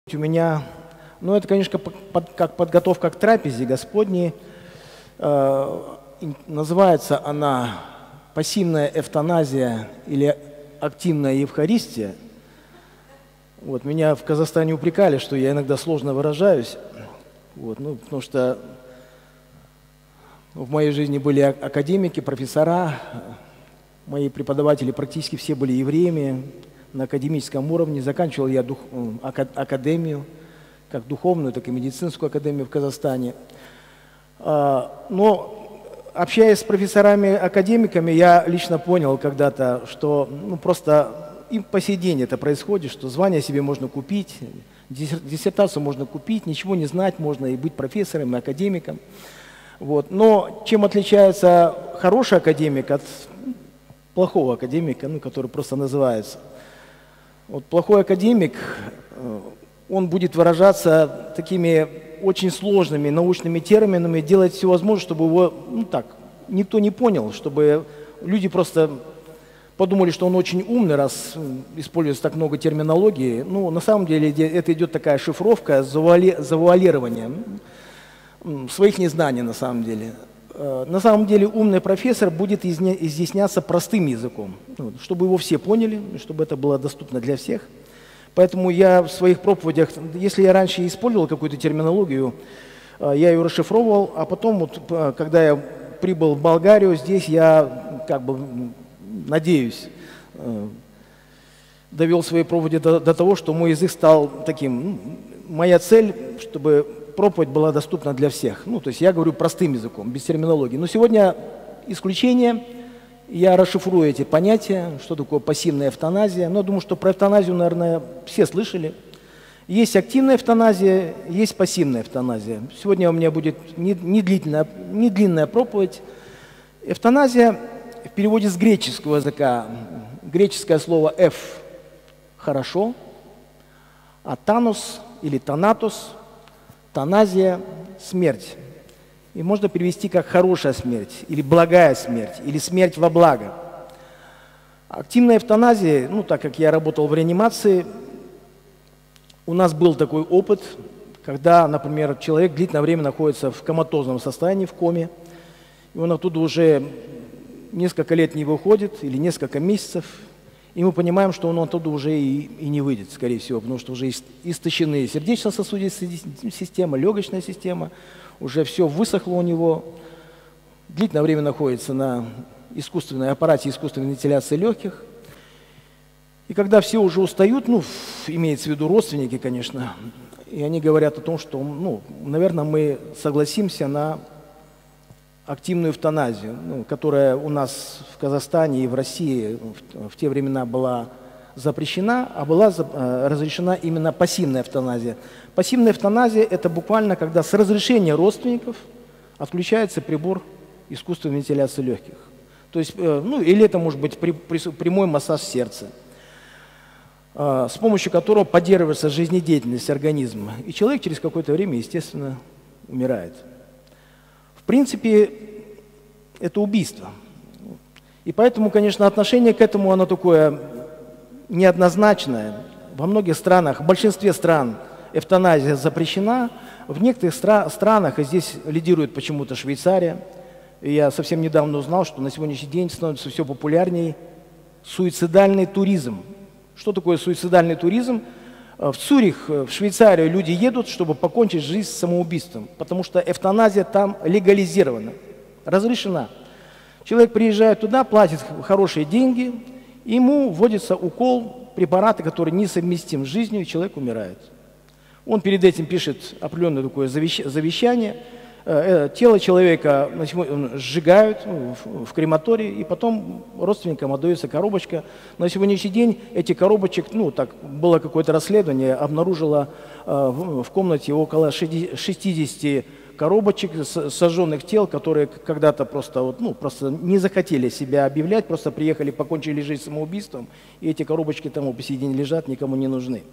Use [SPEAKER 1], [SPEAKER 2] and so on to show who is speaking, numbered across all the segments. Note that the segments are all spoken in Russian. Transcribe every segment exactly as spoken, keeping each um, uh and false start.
[SPEAKER 1] У меня, ну это, конечно, под, как подготовка к трапезе Господней. Э, называется она пассивная эвтаназия или активная Евхаристия. Вот, меня в Казахстане упрекали, что я иногда сложно выражаюсь, вот, ну, потому что в моей жизни были академики, профессора, мои преподаватели практически все были евреями на академическом уровне. Заканчивал я дух, академию, как духовную, так и медицинскую академию в Казахстане. Но общаясь с профессорами-академиками, я лично понял когда-то, что ну, просто и по сей день это происходит, что звание себе можно купить, диссертацию можно купить, ничего не знать можно и быть профессором, и академиком. Вот. Но чем отличается хороший академик от плохого академика, ну, который просто называется? Вот плохой академик, он будет выражаться такими очень сложными научными терминами, делать все возможное, чтобы его, ну так, никто не понял, чтобы люди просто подумали, что он очень умный, раз используется так много терминологии. Ну, на самом деле это идет такая шифровка, завуали, завуалирование своих незнаний на самом деле. На самом деле умный профессор будет изъясняться простым языком, чтобы его все поняли, чтобы это было доступно для всех. Поэтому я в своих проповедях, если я раньше использовал какую-то терминологию, я ее расшифровывал, а потом, вот, когда я прибыл в Болгарию, здесь я, как бы, надеюсь, довел свои проповеди до, до того, что мой язык стал таким. Моя цель, чтобы проповедь была доступна для всех. Ну, то есть я говорю простым языком, без терминологии. Но сегодня исключение. Я расшифрую эти понятия, что такое пассивная эвтаназия. Но я думаю, что про эвтаназию, наверное, все слышали. Есть активная эвтаназия, есть пассивная эвтаназия. Сегодня у меня будет не, не, длительная, не длинная проповедь. Эвтаназия в переводе с греческого языка. Греческое слово «эв» – «хорошо», а «танус» или «танатус» – «таназия» – «смерть». И можно перевести как «хорошая смерть» или «благая смерть» или «смерть во благо». Активная эвтаназия, ну так как я работал в реанимации, у нас был такой опыт, когда, например, человек длительное время находится в коматозном состоянии, в коме, и он оттуда уже несколько лет не выходит или несколько месяцев, и мы понимаем, что он оттуда уже и, и не выйдет, скорее всего, потому что уже истощены сердечно-сосудистая система, легочная система, уже все высохло у него, длительное время находится на искусственной аппарате искусственной вентиляции легких. И когда все уже устают, ну, имеется в виду родственники, конечно, и они говорят о том, что, ну, наверное, мы согласимся на активную эвтаназию, ну, которая у нас в Казахстане и в России в, в те времена была запрещена, а была э, разрешена именно пассивная эвтаназия. Пассивная эвтаназия – это буквально, когда с разрешения родственников отключается прибор искусственной вентиляции легких. То есть, э, ну, или это может быть при, при, прямой массаж сердца, э, с помощью которого поддерживается жизнедеятельность организма. И человек через какое-то время, естественно, умирает. В принципе, это убийство. И поэтому, конечно, отношение к этому, оно такое неоднозначное. Во многих странах, в большинстве стран эвтаназия запрещена. В некоторых стра странах, и здесь лидирует почему-то Швейцария, и я совсем недавно узнал, что на сегодняшний день становится все популярнее суицидальный туризм. Что такое суицидальный туризм? В Цюрих, в Швейцарию люди едут, чтобы покончить жизнь с самоубийством, потому что эвтаназия там легализирована, разрешена. Человек приезжает туда, платит хорошие деньги, и ему вводится укол, препараты, которые несовместимы с жизнью, и человек умирает. Он перед этим пишет определенное такое завещание, тело человека сжигают в крематории, и потом родственникам отдается коробочка. На сегодняшний день эти коробочек, ну так, было какое-то расследование, обнаружило в комнате около шестидесяти коробочек сожженных тел, которые когда-то просто, вот, ну, просто не захотели себя объявлять, просто приехали, покончили жизнь самоубийством, и эти коробочки там по сей день лежат, никому не нужны.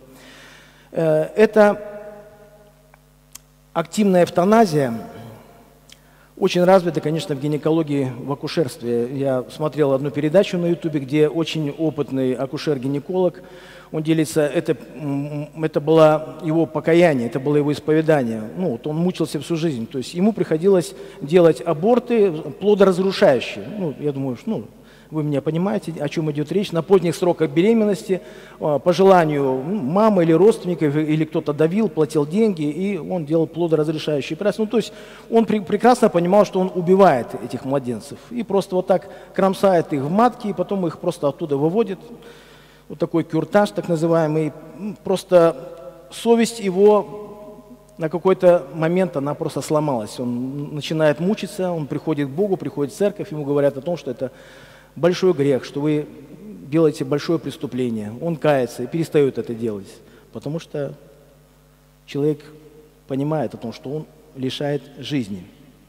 [SPEAKER 1] Это активная эвтаназия. очень развито, конечно, в гинекологии, в акушерстве. Я смотрел одну передачу на ютубе, где очень опытный акушер-гинеколог, он делится, это, это было его покаяние, это было его исповедание. Ну, вот он мучился всю жизнь, то есть ему приходилось делать аборты плодоразрушающие. Ну, я думаю, ну, вы меня понимаете, о чем идет речь. На поздних сроках беременности, по желанию мамы или родственников, или кто-то давил, платил деньги, и он делал плодоразрешающие операции. Ну, то есть он пр прекрасно понимал, что он убивает этих младенцев. И просто вот так кромсает их в матке, и потом их просто оттуда выводит. Вот такой кюртаж, так называемый. Просто совесть его на какой-то момент, она просто сломалась. Он начинает мучиться, он приходит к Богу, приходит в церковь, ему говорят о том, что это большой грех, что вы делаете большое преступление. Он кается и перестает это делать, потому что человек понимает о том, что он лишает жизни.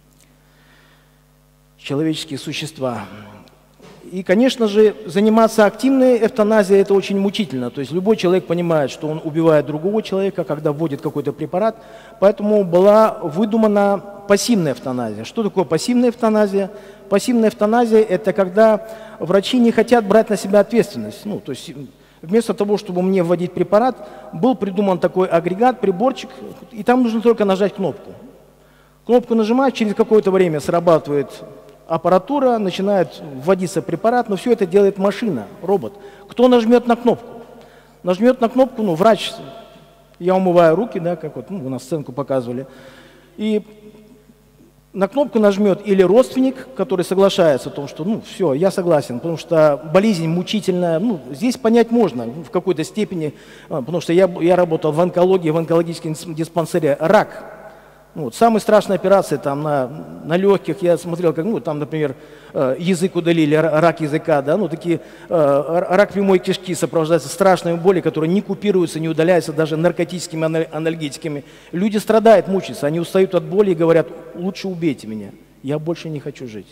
[SPEAKER 1] Человеческие существа. И, конечно же, заниматься активной эвтаназией – это очень мучительно. То есть любой человек понимает, что он убивает другого человека, когда вводит какой-то препарат. Поэтому была выдумана пассивная эвтаназия. Что такое пассивная эвтаназия? Пассивная эвтаназия – это когда врачи не хотят брать на себя ответственность. Ну, то есть вместо того, чтобы мне вводить препарат, был придуман такой агрегат, приборчик, и там нужно только нажать кнопку. Кнопку нажимать, через какое-то время срабатывает аппаратура, начинает вводиться препарат, но все это делает машина, робот. Кто нажмет на кнопку? Нажмет на кнопку, ну, врач, я умываю руки, да, как вот, ну, у нас сценку показывали, и на кнопку нажмет или родственник, который соглашается о том, что, ну, все, я согласен, потому что болезнь мучительная, ну, здесь понять можно в какой-то степени, потому что я, я работал в онкологии, в онкологическом диспансере, рак. Ну, вот, самая страшная операция там, на, на легких, я смотрел, как, ну, там, например, язык удалили, рак языка, да, ну, такие, рак прямой кишки сопровождается страшными боли, которые не купируются, не удаляются даже наркотическими анальгетиками. Люди страдают, мучаются, они устают от боли и говорят: лучше убейте меня, я больше не хочу жить.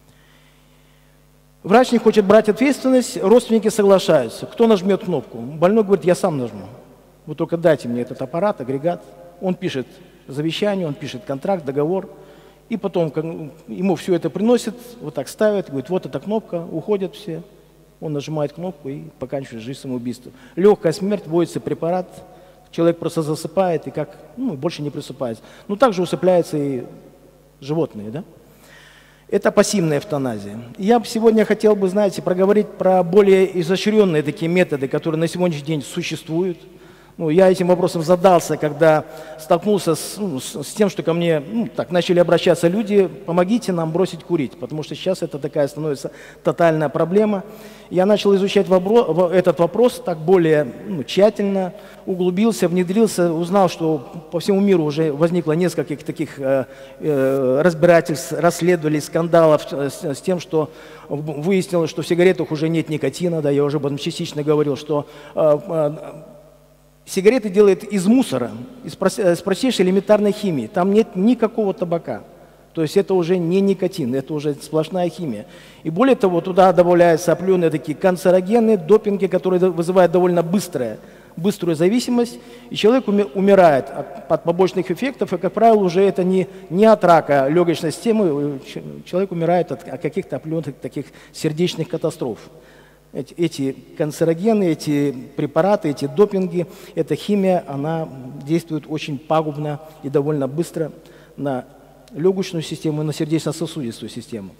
[SPEAKER 1] Врач не хочет брать ответственность, родственники соглашаются. Кто нажмет кнопку? Больной говорит: я сам нажму. Вы только дайте мне этот аппарат, агрегат. Он пишет завещание, он пишет контракт, договор, и потом ему все это приносит, вот так ставят, говорит: вот эта кнопка, уходят все, он нажимает кнопку и поканчивает жизнь самоубийством. Легкая смерть, вводится препарат, человек просто засыпает и как, ну, больше не просыпается. Но также усыпляются и животные, да? Это пассивная эвтаназия. Я сегодня хотел бы, знаете, проговорить про более изощренные такие методы, которые на сегодняшний день существуют. Ну, я этим вопросом задался, когда столкнулся с, ну, с, с тем, что ко мне, ну, так, начали обращаться люди: помогите нам бросить курить, потому что сейчас это такая становится тотальная проблема. Я начал изучать вобро, этот вопрос так более, ну, тщательно, углубился, внедрился, узнал, что по всему миру уже возникло несколько таких э, э, разбирательств, расследований, скандалов с, с тем, что выяснилось, что в сигаретах уже нет никотина, да, я уже об этом частично говорил, что э, э, сигареты делают из мусора, из простейшей элементарной химии. Там нет никакого табака. То есть это уже не никотин, это уже сплошная химия. И более того, туда добавляются определенные такие канцерогены, допинги, которые вызывают довольно быстрое, быструю зависимость. И человек умирает от, от побочных эффектов, и, как правило, уже это не, не от рака легочной системы, человек умирает от, от каких-то определенных таких сердечных катастроф. Эти, эти канцерогены, эти препараты, эти допинги, эта химия, она действует очень пагубно и довольно быстро на легочную систему и на сердечно-сосудистую систему.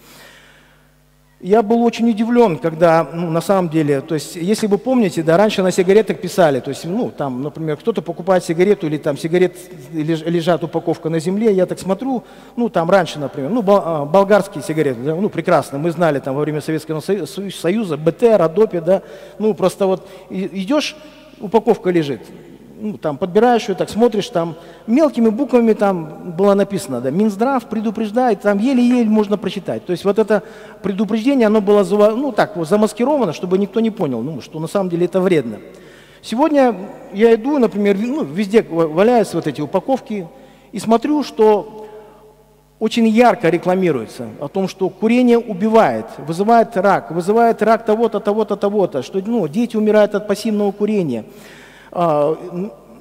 [SPEAKER 1] Я был очень удивлен, когда, ну, на самом деле, то есть, если вы помните, да, раньше на сигаретах писали, то есть, ну, там, например, кто-то покупает сигарету, или там сигарет лежат упаковка на земле, я так смотрю, ну, там раньше, например, ну, болгарские сигареты, да, ну, прекрасно, мы знали там во время Советского Союза, БТ, Родопи, да, ну, просто вот идешь, упаковка лежит. Ну, там подбираешь ее, так смотришь, там мелкими буквами там было написано, да, Минздрав предупреждает, там еле-еле можно прочитать. То есть вот это предупреждение, оно было, ну, так, вот, замаскировано, чтобы никто не понял, ну, что на самом деле это вредно. Сегодня я иду, например, ну, везде валяются вот эти упаковки, и смотрю, что очень ярко рекламируется о том, что курение убивает, вызывает рак, вызывает рак того-то, того-то, того-то, что, ну, дети умирают от пассивного курения.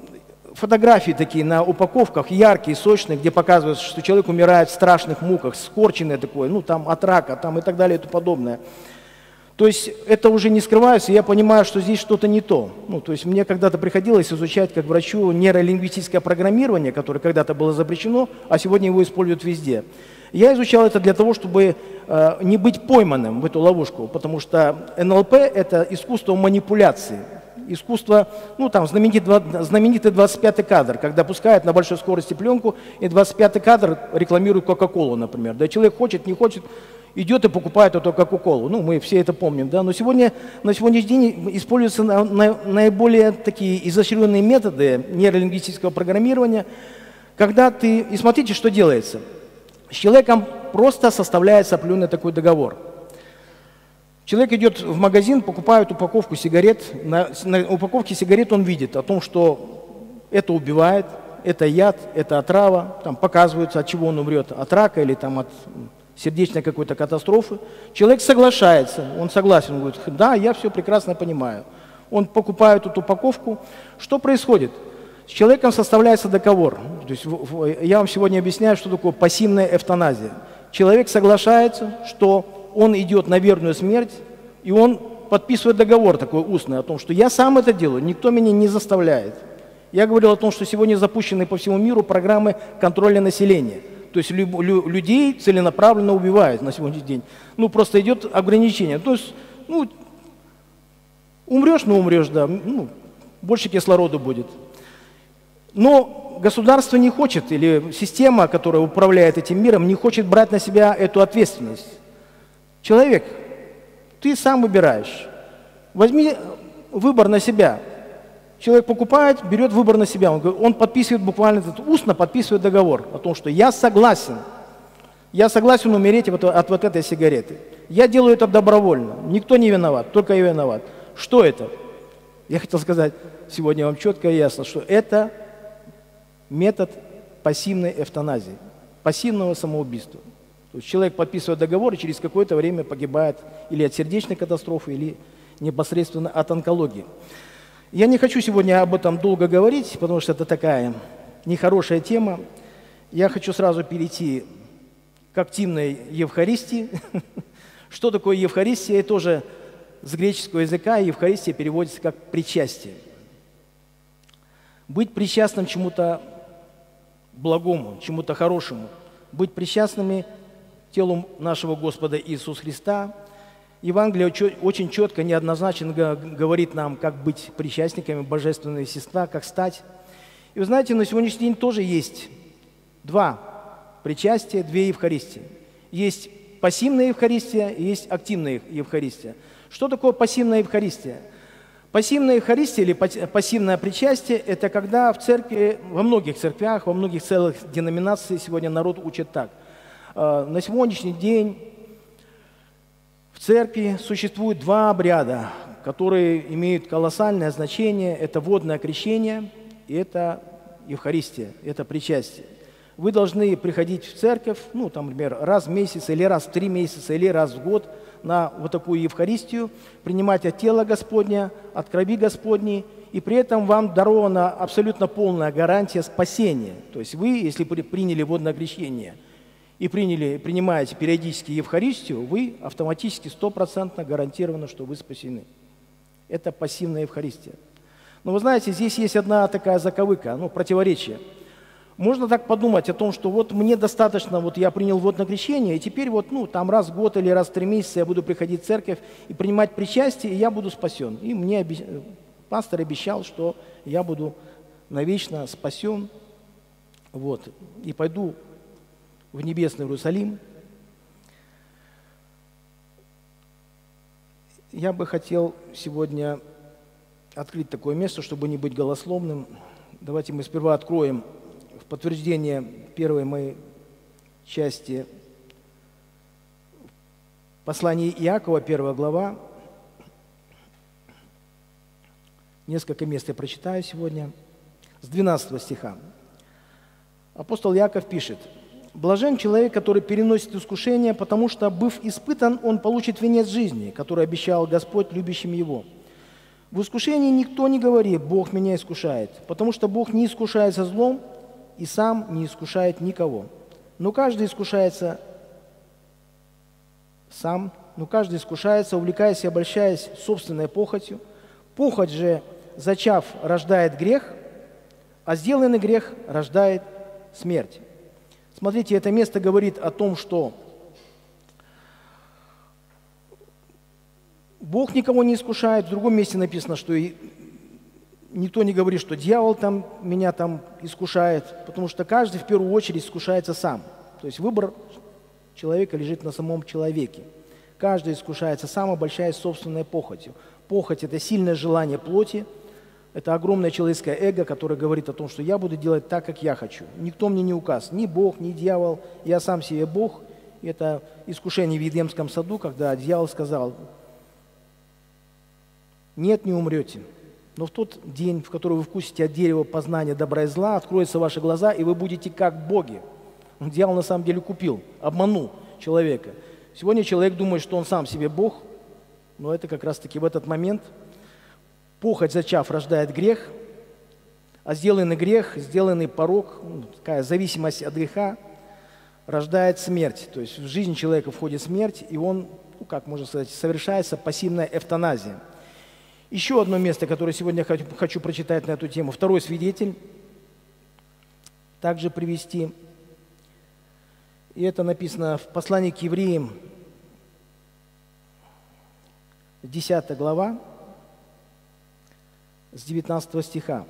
[SPEAKER 1] фотографии такие на упаковках, яркие, сочные, где показывается, что человек умирает в страшных муках, скорченное такое, ну там от рака, там и так далее и тому подобное. То есть это уже не скрывается, я понимаю, что здесь что-то не то. Ну, то есть мне когда-то приходилось изучать как врачу нейролингвистическое программирование, которое когда-то было запрещено, а сегодня его используют везде. Я изучал это для того, чтобы э, не быть пойманным в эту ловушку, потому что эн эл пэ – это искусство манипуляции. Искусство, ну там знаменитый, знаменитый двадцать пятый кадр, когда пускают на большой скорости пленку, и двадцать пятый кадр рекламирует Кока-Колу, например. Да, человек хочет, не хочет, идет и покупает эту Кока-Колу. Ну, мы все это помним, да. Но сегодня, на сегодняшний день используются на, на, наиболее такие изощренные методы нейролингвистического программирования, когда ты… И смотрите, что делается. С человеком просто составляется определенный такой договор. Человек идет в магазин, покупает упаковку сигарет. На, на упаковке сигарет он видит о том, что это убивает, это яд, это отрава. Там показывается, от чего он умрет, от рака или там, от сердечной какой-то катастрофы. Человек соглашается, он согласен, он говорит, да, я все прекрасно понимаю. Он покупает эту упаковку. Что происходит? С человеком составляется договор. То есть я вам сегодня объясняю, что такое пассивная эвтаназия. Человек соглашается, что он идет на верную смерть, и он подписывает договор такой устный о том, что я сам это делаю, никто меня не заставляет. Я говорил о том, что сегодня запущены по всему миру программы контроля населения. То есть лю лю людей целенаправленно убивают на сегодняшний день. Ну, просто идет ограничение. То есть, ну, умрешь, ну умрешь, да, ну, больше кислорода будет. Но государство не хочет, или система, которая управляет этим миром, не хочет брать на себя эту ответственность. Человек, ты сам выбираешь. Возьми выбор на себя. Человек покупает, берет выбор на себя. Он, он подписывает буквально, устно подписывает договор о том, что я согласен. Я согласен умереть от, от вот этой сигареты. Я делаю это добровольно. Никто не виноват, только я виноват. Что это? Я хотел сказать сегодня вам четко и ясно, что это метод пассивной эвтаназии, пассивного самоубийства. То есть человек подписывает договор и через какое-то время погибает или от сердечной катастрофы, или непосредственно от онкологии. Я не хочу сегодня об этом долго говорить, потому что это такая нехорошая тема. Я хочу сразу перейти к активной Евхаристии. Что такое Евхаристия? Это тоже с греческого языка Евхаристия переводится как причастие. Быть причастным чему-то благому, чему-то хорошему. Быть причастными телу нашего Господа Иисуса Христа. Евангелие очень четко, неоднозначно говорит нам, как быть причастниками божественного естества, как стать. И вы знаете, на сегодняшний день тоже есть два причастия, две Евхаристии. Есть пассивная Евхаристия и есть активная Евхаристия. Что такое пассивная Евхаристия? Пассивная Евхаристия или пассивное причастие – это когда в церкви, во многих церквях, во многих целых деноминациях сегодня народ учит так. На сегодняшний день в церкви существует два обряда, которые имеют колоссальное значение. Это водное крещение и это Евхаристия, это причастие. Вы должны приходить в церковь, ну, там, например, раз в месяц, или раз в три месяца, или раз в год на вот такую Евхаристию, принимать от тела Господня, от крови Господней, и при этом вам дарована абсолютно полная гарантия спасения. То есть вы, если приняли водное крещение и приняли, принимаете периодически Евхаристию, вы автоматически стопроцентно гарантированы, что вы спасены. Это пассивная Евхаристия. Но вы знаете, здесь есть одна такая заковыка, ну, противоречие. Можно так подумать о том, что вот мне достаточно, вот я принял водное крещение, и теперь вот, ну, там раз в год или раз в три месяца я буду приходить в церковь и принимать причастие, и я буду спасен. И мне обещ... пастор обещал, что я буду навечно спасен, вот, и пойду в небесный Иерусалим. Я бы хотел сегодня открыть такое место, чтобы не быть голословным. Давайте мы сперва откроем в подтверждение первой моей части послания Иакова, первая глава. Несколько мест я прочитаю сегодня. С двенадцатого стиха. Апостол Иаков пишет: «Блажен человек, который переносит искушение, потому что, быв испытан, он получит венец жизни, который обещал Господь любящим его. В искушении никто не говорит: Бог меня искушает, потому что Бог не искушается злом и сам не искушает никого. Но каждый искушается сам, но каждый искушается, увлекаясь и обольщаясь собственной похотью. Похоть же, зачав, рождает грех, а сделанный грех рождает смерть. Смотрите, это место говорит о том, что Бог никого не искушает. В другом месте написано, что и никто не говорит, что дьявол там меня там искушает, потому что каждый в первую очередь искушается сам. То есть выбор человека лежит на самом человеке. Каждый искушается сам, обольщаясь собственной похотью. Похоть – это сильное желание плоти, это огромное человеческое эго, которое говорит о том, что я буду делать так, как я хочу. Никто мне не указ, ни Бог, ни дьявол, я сам себе Бог. И это искушение в Едемском саду, когда дьявол сказал: нет, не умрете. Но в тот день, в который вы вкусите от дерева познания добра и зла, откроются ваши глаза, и вы будете как боги. Дьявол на самом деле купил, обманул человека. Сегодня человек думает, что он сам себе Бог, но это как раз-таки в этот момент похоть, зачав, рождает грех, а сделанный грех, сделанный порок, ну, такая зависимость от греха, рождает смерть. То есть в жизнь человека входит смерть, и он, ну, как можно сказать, совершается пассивная эвтаназия. Еще одно место, которое сегодня хочу, хочу прочитать на эту тему. Второй свидетель также привести. И это написано в послании к евреям, десятая глава, с девятнадцатого стиха.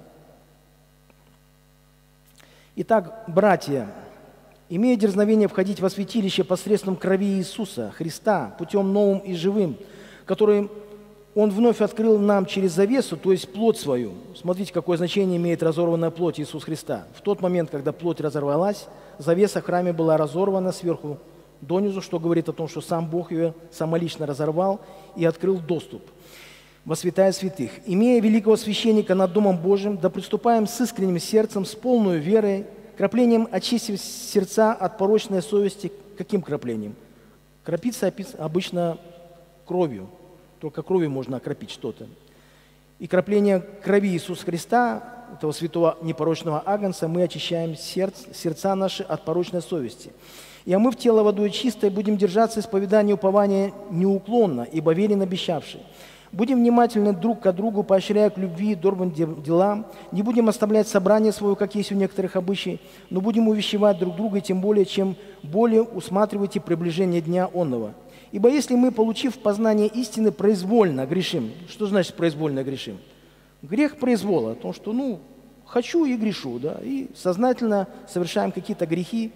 [SPEAKER 1] Итак, братья, имея дерзновение входить во святилище посредством крови Иисуса Христа, путем новым и живым, который Он вновь открыл нам через завесу, то есть плоть свою. Смотрите, какое значение имеет разорванная плоть Иисуса Христа. В тот момент, когда плоть разорвалась, завеса в храме была разорвана сверху донизу, что говорит о том, что сам Бог ее самолично разорвал и открыл доступ во святая святых. Имея великого священника над Домом Божьим, да приступаем с искренним сердцем, с полной верой, краплением очистив сердца от порочной совести. Каким краплением? Кропиться обычно кровью. Только кровью можно окропить что-то. И крапление крови Иисуса Христа, этого святого непорочного агнца, мы очищаем сердце, сердца наши от порочной совести. И омыв тело водой чистой, будем держаться исповедания и упования неуклонно, ибо верен обещавший. Будем внимательны друг к другу, поощряя к любви и добрым делам. Не будем оставлять собрание свое, как есть у некоторых обычаев, но будем увещевать друг друга, и тем более, чем более усматривайте приближение дня онного. Ибо если мы, получив познание истины, произвольно грешим, что значит произвольно грешим? Грех произвола, то, что, ну, хочу и грешу, да, и сознательно совершаем какие-то грехи,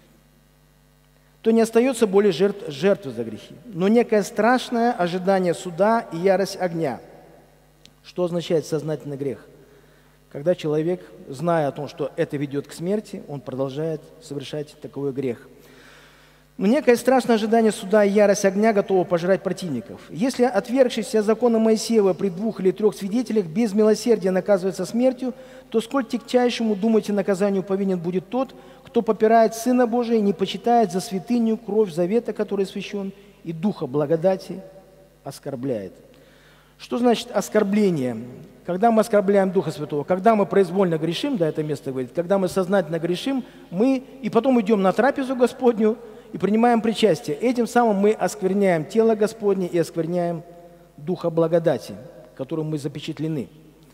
[SPEAKER 1] то не остается более жертв, жертвы за грехи, но некое страшное ожидание суда и ярость огня. Что означает сознательный грех? Когда человек, зная о том, что это ведет к смерти, он продолжает совершать такой грех. Но некое страшное ожидание суда и ярость огня готово пожрать противников. Если отвергшийся закона Моисеева при двух или трех свидетелях без милосердия наказывается смертью, то сколь тягчайшему, думаете, наказанию повинен будет тот, кто попирает Сына Божия и не почитает за святыню кровь завета, который освящен, и духа благодати оскорбляет. Что значит оскорбление? Когда мы оскорбляем Духа Святого, когда мы произвольно грешим, да, это место говорит, когда мы сознательно грешим, мы и потом идем на трапезу Господню и принимаем причастие. Этим самым мы оскверняем тело Господне и оскверняем Духа благодати, которым мы запечатлены.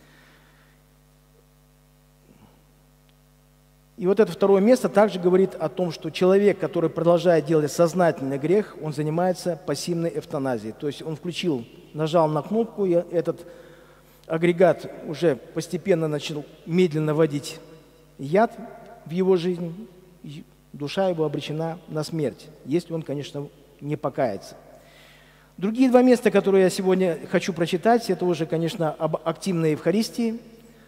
[SPEAKER 1] И вот это второе место также говорит о том, что человек, который продолжает делать сознательный грех, он занимается пассивной эвтаназией. То есть он включил, нажал на кнопку, и этот агрегат уже постепенно начал медленно вводить яд в его жизнь, и душа его обречена на смерть, если он, конечно, не покается. Другие два места, которые я сегодня хочу прочитать, это уже, конечно, об активной Евхаристии.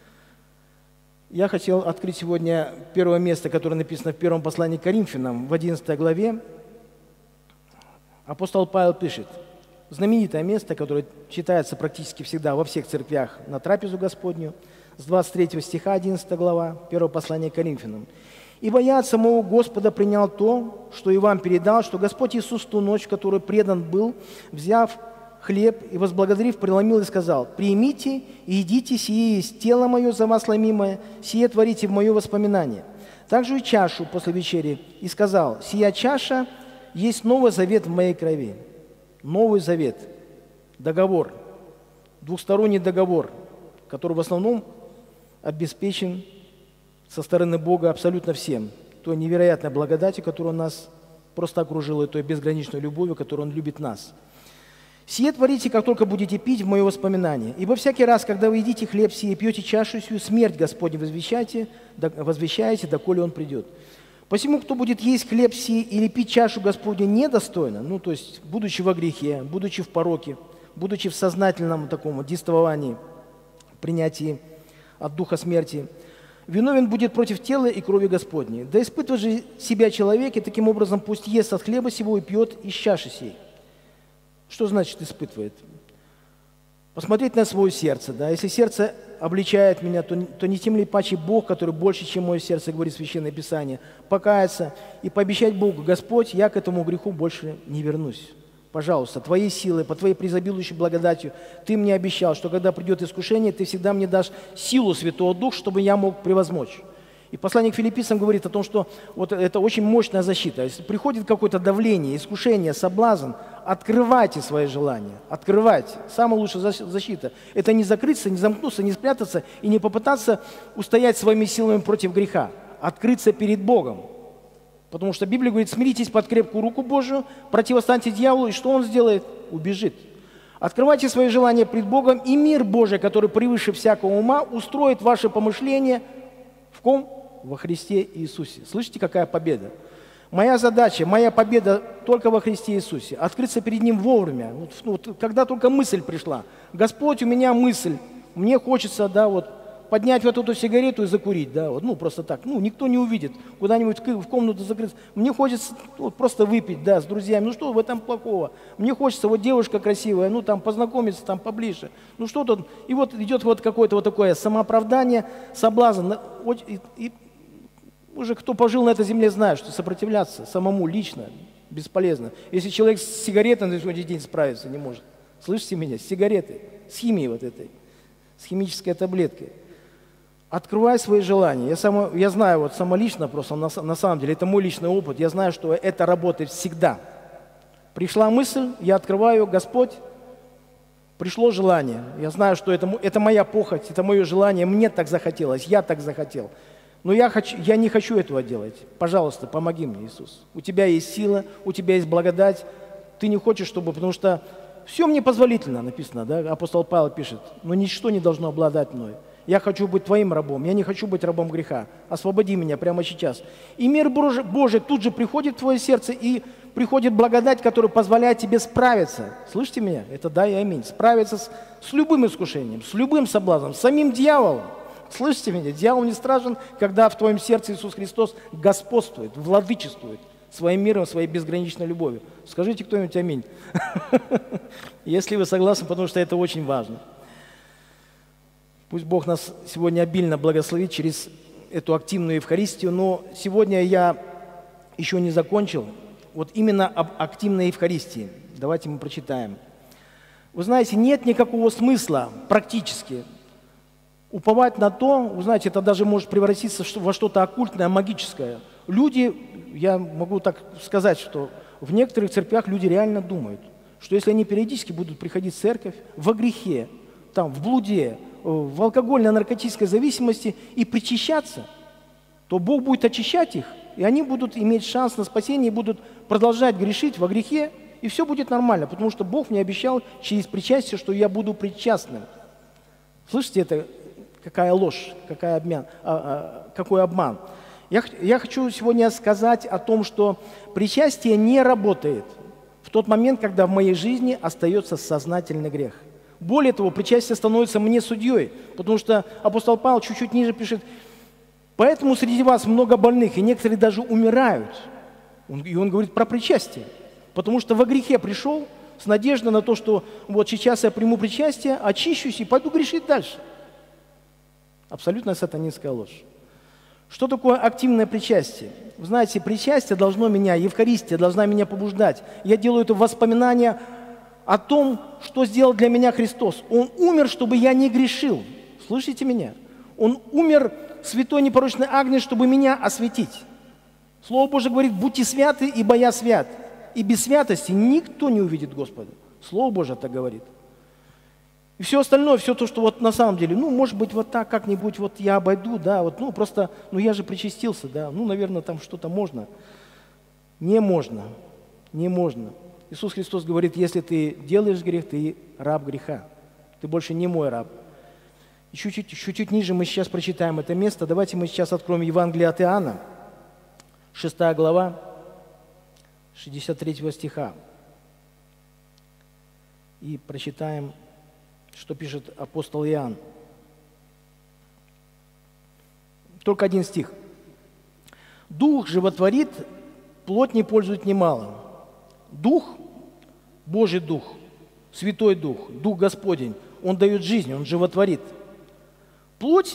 [SPEAKER 1] Я хотел открыть сегодня первое место, которое написано в первом послании к Коринфянам, в одиннадцатой главе. Апостол Павел пишет, знаменитое место, которое читается практически всегда во всех церквях на трапезу Господню, с двадцать третьего стиха, одиннадцатая глава, первого послания к Коринфянам. «Ибо я от самого Господа принял то, что и вам передал, что Господь Иисус ту ночь, в которую предан был, взяв хлеб и, возблагодарив, преломил и сказал: «Примите и едите, сие есть тело мое за вас ломимое, сие творите в мое воспоминание». Также и чашу после вечери и сказал: «Сия чаша есть новый завет в моей крови». Новый завет, договор, двухсторонний договор, который в основном обеспечен со стороны Бога абсолютно всем. Той невероятной благодати, которая нас просто окружила, и той безграничной любовью, которой Он любит нас. «Сие творите, как только будете пить, в мое воспоминание. Ибо всякий раз, когда вы едите хлеб сие и пьете чашу сию, смерть Господню возвещаете, возвещаете, доколе Он придет. Посему, кто будет есть хлеб сей или пить чашу Господню недостойно, ну, то есть, будучи во грехе, будучи в пороке, будучи в сознательном таком действовании, принятии от духа смерти, виновен будет против тела и крови Господней. Да испытывает же себя человек, и таким образом пусть ест от хлеба сего и пьет из чаши сей». Что значит испытывает? Посмотреть на свое сердце. Да? Если сердце обличает меня, то, то не тем ли паче Бог, который больше, чем мое сердце, говорит Священное Писание, покаяться и пообещать Богу: «Господь, я к этому греху больше не вернусь. Пожалуйста, Твоей силой, по Твоей преизобилующей благодатью Ты мне обещал, что когда придет искушение, Ты всегда мне дашь силу Святого Духа, чтобы я мог превозмочь». И послание к Филиппийцам говорит о том, что вот это очень мощная защита. Если приходит какое-то давление, искушение, соблазн, открывайте свои желания, открывайте. Самая лучшая защита – это не закрыться, не замкнуться, не спрятаться и не попытаться устоять своими силами против греха. Открыться перед Богом. Потому что Библия говорит: смиритесь под крепкую руку Божию, противостаньте дьяволу, и что он сделает? Убежит. Открывайте свои желания пред Богом, и мир Божий, который превыше всякого ума, устроит ваши помышления в ком? Во Христе Иисусе. Слышите, какая победа? Моя задача, моя победа только во Христе Иисусе. Открыться перед Ним вовремя. Вот, вот, когда только мысль пришла. Господь, у меня мысль. Мне хочется, да, вот, поднять вот эту сигарету и закурить, да, вот, ну, просто так. Ну, никто не увидит. Куда-нибудь в комнату закрыться. Мне хочется вот, просто выпить, да, с друзьями. Ну, что в этом плохого? Мне хочется, вот девушка красивая, ну, там, познакомиться там поближе. Ну, что тут? И вот идет вот какое-то вот такое самооправдание, соблазн. И, и, уже кто пожил на этой земле, знает, что сопротивляться самому лично бесполезно. Если человек с сигаретой на сегодняшний день справиться не может. Слышите меня? С сигаретой, с химией вот этой, с химической таблеткой. Открывай свои желания. Я, само, я знаю вот самолично, просто на, на самом деле, это мой личный опыт, я знаю, что это работает всегда. Пришла мысль, я открываю: Господь, пришло желание. Я знаю, что это, это моя похоть, это мое желание, мне так захотелось, я так захотел. Но я, хочу, я не хочу этого делать. Пожалуйста, помоги мне, Иисус. У Тебя есть сила, у Тебя есть благодать. Ты не хочешь, чтобы... Потому что все мне позволительно, написано, да? Апостол Павел пишет: но ничто не должно обладать мной. Я хочу быть Твоим рабом, я не хочу быть рабом греха. Освободи меня прямо сейчас. И мир Божий тут же приходит в твое сердце, и приходит благодать, которая позволяет тебе справиться. Слышите меня? Это да и аминь. Справиться с, с любым искушением, с любым соблазном, с самим дьяволом. Слышите меня? Дьявол не страшен, когда в твоем сердце Иисус Христос господствует, владычествует своим миром, своей безграничной любовью. Скажите кто-нибудь аминь. Если вы согласны, потому что это очень важно. Пусть Бог нас сегодня обильно благословит через эту активную Евхаристию, но сегодня я еще не закончил. Вот именно об активной Евхаристии. Давайте мы прочитаем. Вы знаете, нет никакого смысла практически уповать на то, вы знаете, это даже может превратиться во что-то оккультное, магическое. Люди, я могу так сказать, что в некоторых церквях люди реально думают, что если они периодически будут приходить в церковь во грехе, там, в блуде, в алкогольной, наркотической зависимости и причащаться, то Бог будет очищать их, и они будут иметь шанс на спасение, и будут продолжать грешить во грехе, и все будет нормально, потому что Бог мне обещал через причастие, что я буду причастным. Слышите, это какая ложь, какая обман, а, а, какой обман. Я, я хочу сегодня сказать о том, что причастие не работает в тот момент, когда в моей жизни остается сознательный грех. Более того, причастие становится мне судьей, потому что апостол Павел чуть-чуть ниже пишет: «Поэтому среди вас много больных, и некоторые даже умирают». Он, и он говорит про причастие, потому что во грехе пришел с надеждой на то, что вот сейчас я приму причастие, очищусь и пойду грешить дальше. Абсолютно сатанинская ложь. Что такое активное причастие? Вы знаете, причастие должно меня, Евхаристия должна меня побуждать. Я делаю это в воспоминания о том, что сделал для меня Христос. Он умер, чтобы я не грешил. Слышите меня? Он умер, святой непорочный агнец, чтобы меня осветить. Слово Божие говорит: будьте святы, ибо я свят. И без святости никто не увидит Господа. Слово Божие так говорит. И все остальное, все то, что вот на самом деле, ну, может быть, вот так как-нибудь вот я обойду, да, вот, ну, просто, ну, я же причастился, да, ну, наверное, там что-то можно. Не можно, не можно. Иисус Христос говорит: если ты делаешь грех, ты раб греха. Ты больше не мой раб. И чуть-чуть, чуть-чуть ниже мы сейчас прочитаем это место. Давайте мы сейчас откроем Евангелие от Иоанна, шестая глава, шестьдесят третьего стиха. И прочитаем, что пишет апостол Иоанн. Только один стих. «Дух животворит, плоть не пользует немало. Дух, Божий Дух, Святой Дух, Дух Господень, Он дает жизнь, Он животворит. Плоть,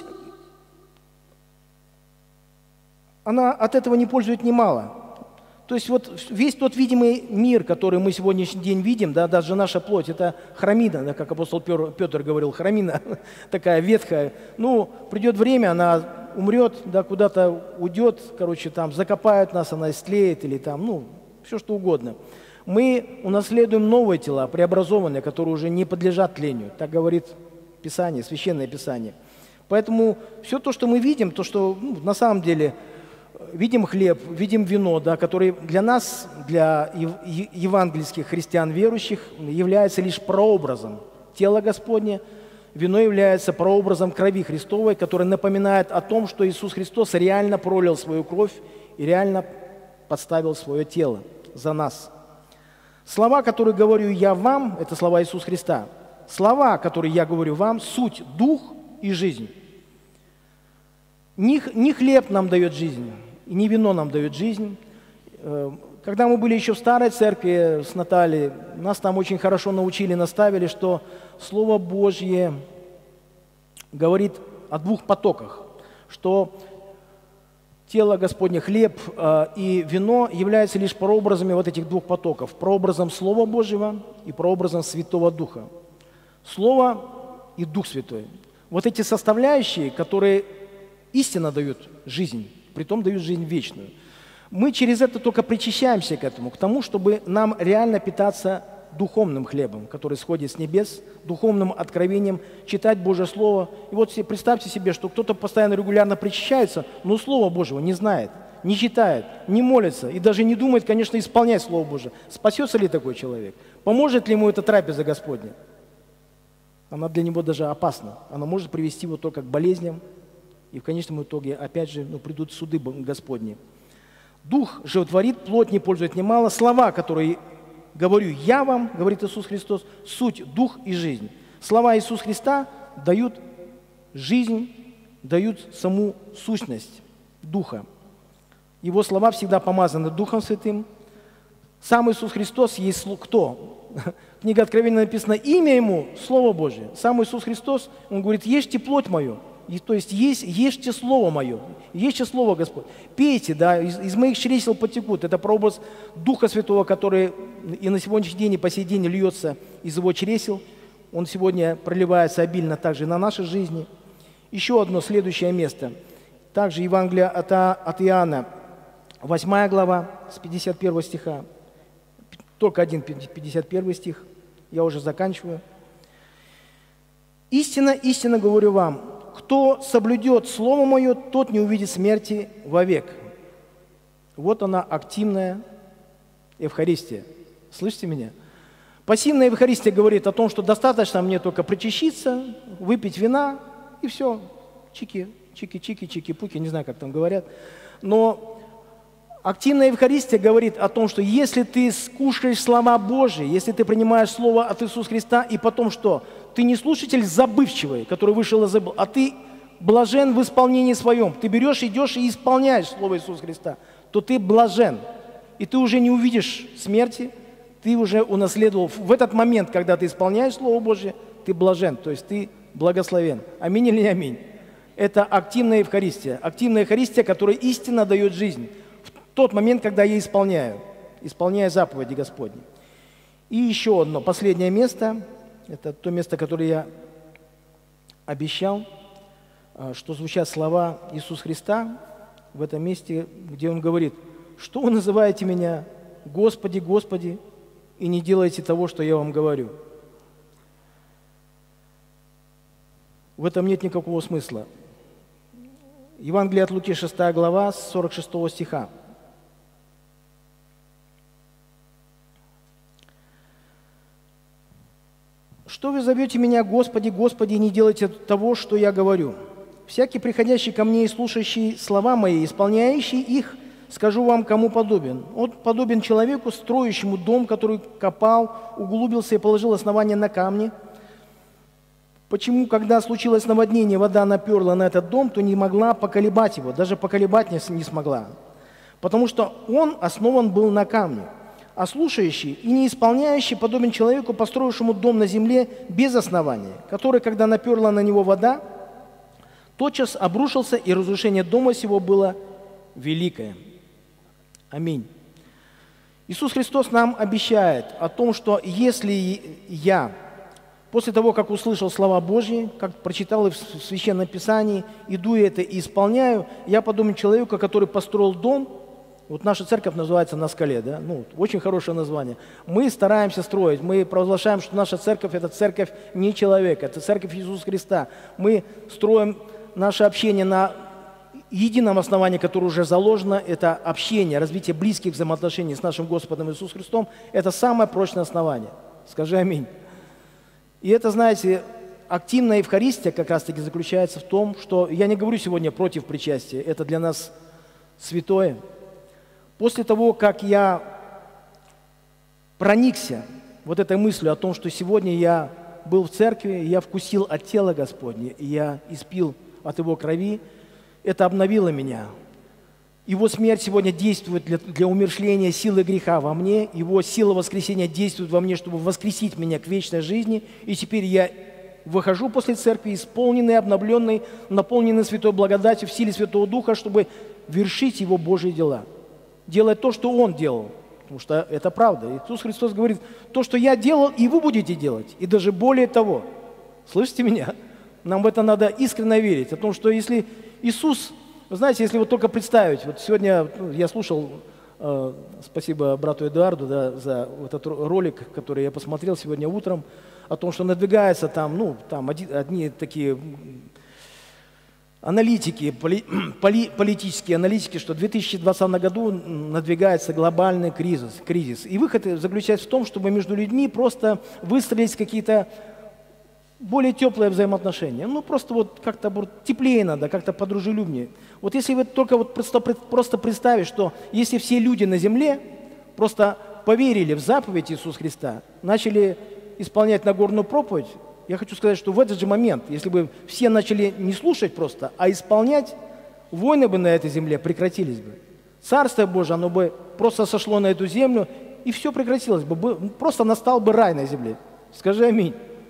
[SPEAKER 1] она от этого не пользует немало». То есть вот весь тот видимый мир, который мы сегодняшний день видим, да, даже наша плоть, это храмина, да, как апостол Петр говорил, храмина такая ветхая. Ну, придет время, она умрет, да, куда-то уйдет, короче, там закопают нас, она истлеет или там, ну, все что угодно. Мы унаследуем новые тела, преобразованные, которые уже не подлежат тлению. Так говорит Писание, Священное Писание. Поэтому все то, что мы видим, то, что ну, на самом деле... Видим хлеб, видим вино, да, который для нас, для евангельских христиан верующих, является лишь прообразом тела Господня. Вино является прообразом крови Христовой, которая напоминает о том, что Иисус Христос реально пролил свою кровь и реально подставил свое тело за нас. Слова, которые говорю я вам, это слова Иисуса Христа. Слова, которые я говорю вам, суть дух и жизнь. Не, не хлеб нам дает жизнь, и не вино нам дает жизнь. Когда мы были еще в старой церкви с Натальей, нас там очень хорошо научили, наставили, что Слово Божье говорит о двух потоках, что тело Господне, хлеб и вино являются лишь прообразами вот этих двух потоков, прообразом Слова Божьего и прообразом Святого Духа. Слово и Дух Святой. Вот эти составляющие, которые истинно дают жизнь, притом дают жизнь вечную. Мы через это только причащаемся к этому, к тому, чтобы нам реально питаться духовным хлебом, который сходит с небес, духовным откровением, читать Божье Слово. И вот представьте себе, что кто-то постоянно регулярно причащается, но Слова Божьего не знает, не читает, не молится и даже не думает, конечно, исполнять Слово Божье. Спасется ли такой человек? Поможет ли ему эта трапеза Господня? Она для него даже опасна. Она может привести его только к болезням, и в конечном итоге, опять же, ну, придут суды Господни. Дух животворит, плоть не пользует немало. Слова, которые говорю я вам, говорит Иисус Христос, суть дух и жизнь. Слова Иисуса Христа дают жизнь, дают саму сущность Духа. Его слова всегда помазаны Духом Святым. Сам Иисус Христос есть кто? Книга Откровения написано: имя Ему – Слово Божие. Сам Иисус Христос, Он говорит: ешьте плоть мою. И, то есть есть, ешьте Слово Мое, ешьте Слово Господь. Пейте, да, из, из моих чресел потекут. Это прообраз Духа Святого, который и на сегодняшний день, и по сей день льется из Его чресел. Он сегодня проливается обильно также на нашей жизни. Еще одно следующее место. Также Евангелие от, от Иоанна, восьмая глава, с пятьдесят первого стиха. Только один пятьдесят первый стих. Я уже заканчиваю. «Истинно, истинно говорю вам, кто соблюдет Слово Мое, тот не увидит смерти вовек». Вот она, активная Евхаристия. Слышите меня? Пассивная Евхаристия говорит о том, что достаточно мне только причащиться, выпить вина, и все. Чики, чики, чики, чики-пуки, не знаю, как там говорят. Но активная Евхаристия говорит о том, что если ты скушаешь слова Божьи, если ты принимаешь Слово от Иисуса Христа, и потом что? Ты не слушатель забывчивый, который вышел и забыл, а ты блажен в исполнении своем. Ты берешь, идешь и исполняешь Слово Иисуса Христа, то ты блажен. И ты уже не увидишь смерти, ты уже унаследовал. В этот момент, когда ты исполняешь Слово Божье, ты блажен, то есть ты благословен. Аминь или не аминь? Это активная Евхаристия. Активная Евхаристия, которая истинно дает жизнь. В тот момент, когда я исполняю, исполняю заповеди Господни. И еще одно, последнее место, это то место, которое я обещал, что звучат слова Иисуса Христа в этом месте, где Он говорит: «Что вы называете меня, Господи, Господи, и не делаете того, что я вам говорю?» В этом нет никакого смысла. Евангелие от Луки, шестая глава, с сорок шестого стиха. «Что вы зовете меня, Господи, Господи, и не делаете того, что я говорю? Всякий, приходящий ко мне и слушающий слова мои, исполняющий их, скажу вам, кому подобен. Он подобен человеку, строящему дом, который копал, углубился и положил основание на камни. Почему, когда случилось наводнение, вода наперла на этот дом, то не могла поколебать его, даже поколебать не, не смогла? Потому что он основан был на камне. А слушающий и не исполняющий подобен человеку, построившему дом на земле без основания, который, когда наперла на него вода, тотчас обрушился, и разрушение дома сего было великое». Аминь. Иисус Христос нам обещает о том, что если я, после того, как услышал слова Божьи, как прочитал их в Священном Писании, иду это и исполняю, я подобен человеку, который построил дом. Вот наша церковь называется «На скале», да? Ну, очень хорошее название. Мы стараемся строить, мы провозглашаем, что наша церковь – это церковь не человека, это церковь Иисуса Христа. Мы строим наше общение на едином основании, которое уже заложено, это общение, развитие близких взаимоотношений с нашим Господом Иисусом Христом. Это самое прочное основание. Скажи аминь. И это, знаете, активная Евхаристия как раз-таки заключается в том, что я не говорю сегодня против причастия, это для нас святое. После того, как я проникся вот этой мыслью о том, что сегодня я был в церкви, я вкусил от тела Господня, и я испил от Его крови, это обновило меня. Его смерть сегодня действует для, для умерщвления силы греха во мне, Его сила воскресения действует во мне, чтобы воскресить меня к вечной жизни, и теперь я выхожу после церкви, исполненный, обновленный, наполненный Святой благодатью в силе Святого Духа, чтобы вершить Его Божьи дела. Делать то, что Он делал, потому что это правда. Иисус Христос говорит: то, что я делал, и вы будете делать, и даже более того. Слышите меня? Нам в это надо искренне верить, о том, что если Иисус, вы знаете, если вот только представить, вот сегодня ну, я слушал, э, спасибо брату Эдуарду, да, за вот этот ролик, который я посмотрел сегодня утром, о том, что надвигается там, ну, там одни, одни такие аналитики, поли, поли, политические аналитики, что в две тысячи двадцатом году надвигается глобальный кризис, кризис. И выход заключается в том, чтобы между людьми просто выстроились какие-то более теплые взаимоотношения. Ну, просто вот как-то теплее надо, как-то подружелюбнее. Вот если вы только вот просто, просто представить, что если все люди на земле просто поверили в заповедь Иисуса Христа, начали исполнять Нагорную проповедь, я хочу сказать, что в этот же момент, если бы все начали не слушать просто, а исполнять, войны бы на этой земле прекратились бы. Царство Божие, оно бы просто сошло на эту землю, и все прекратилось бы. Просто настал бы рай на земле. Скажи аминь.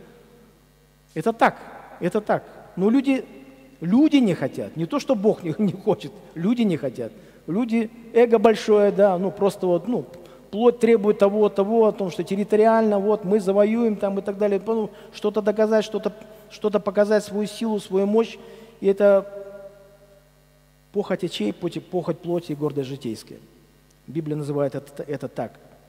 [SPEAKER 1] Это так, это так. Но люди, люди не хотят. Не то, что Бог не, не хочет, люди не хотят. Люди, эго большое, да, ну просто вот, ну, плоть требует того, того, о том, что территориально, вот, мы завоюем там и так далее. Ну, что-то доказать, что-то, что-то показать, свою силу, свою мощь. И это похоть очей, похоть плоти и гордость житейская. Библия называет это, это так.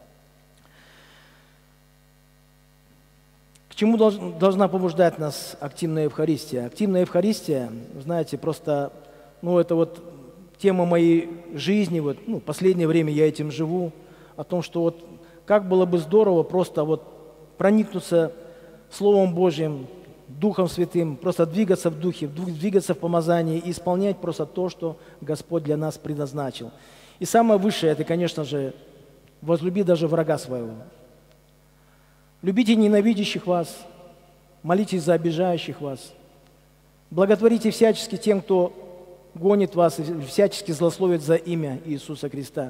[SPEAKER 1] К чему долж, должна побуждать нас активная Евхаристия? Активная Евхаристия, знаете, просто, ну, это вот тема моей жизни, вот, ну, последнее время я этим живу, о том, что вот как было бы здорово просто вот проникнуться Словом Божьим, Духом Святым, просто двигаться в Духе, двигаться в помазании и исполнять просто то, что Господь для нас предназначил. И самое высшее, это, конечно же, возлюби даже врага своего. Любите ненавидящих вас, молитесь за обижающих вас, благотворите всячески тем, кто гонит вас и всячески злословит за имя Иисуса Христа.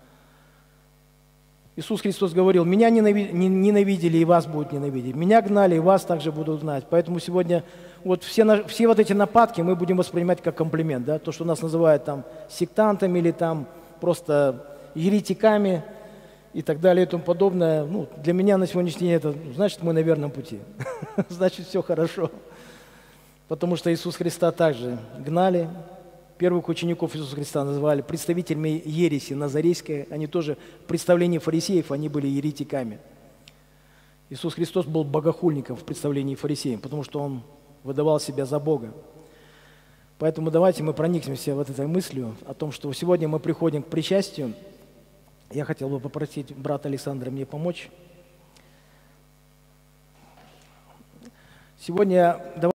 [SPEAKER 1] Иисус Христос говорил: «Меня ненавидели, и вас будут ненавидеть. Меня гнали, и вас также будут гнать». Поэтому сегодня вот все, все вот эти нападки мы будем воспринимать как комплимент. Да? То, что нас называют там сектантами или там просто еретиками. и так далее и тому подобное. Ну, для меня на сегодняшний день это значит, мы на верном пути. Значит, все хорошо. Потому что Иисуса Христа также гнали. Первых учеников Иисуса Христа называли представителями ереси назарейской. Они тоже в представлении фарисеев, они были еретиками. Иисус Христос был богохульником в представлении фарисеев, потому что Он выдавал себя за Бога. Поэтому давайте мы проникнемся вот этой мыслью о том, что сегодня мы приходим к причастию. Я хотел бы попросить брата Александра мне помочь. Сегодня